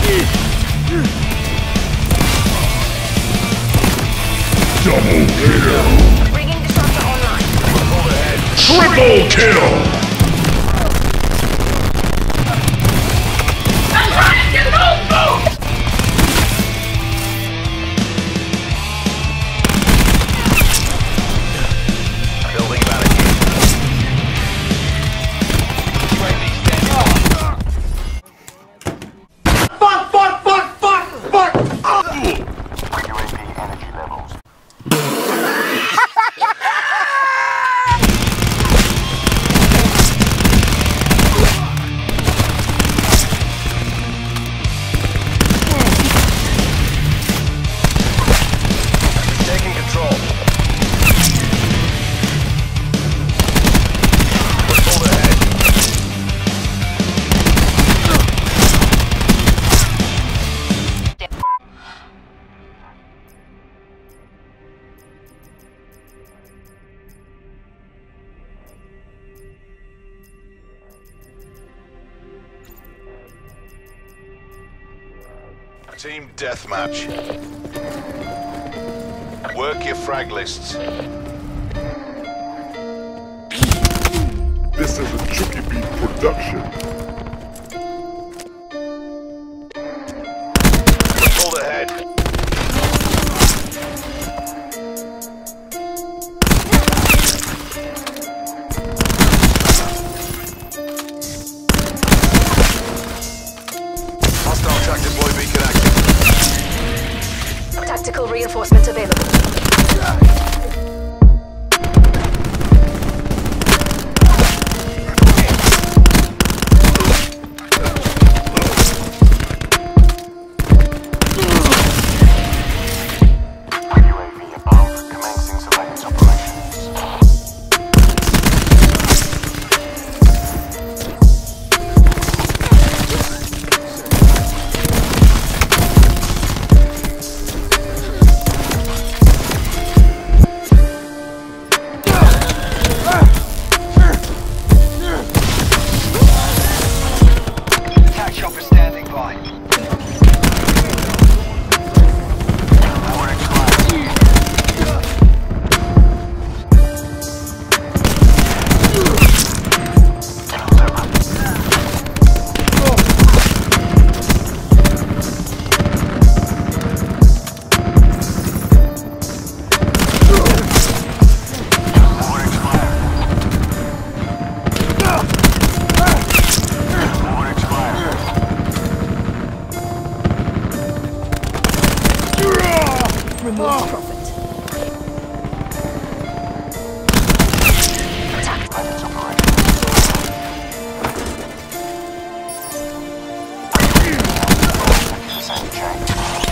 Double kill! Bringing disruptor online. Overhead. Triple kill! I'm trying to get an old boat! Building barricade. UAV standing by. Fuck! UAV energy levels. Taking control. Pull ahead. Team deathmatch. Work your frag lists. This is a Chucky Beat production. Pull ahead. Hostile track deploy beacon active. Tactical reinforcement available. UAV above, commencing surveillance operations. Attack chopper standing by. Power expired. Power expired. Power expired. Remove profit. Surveillance operations. Same chain.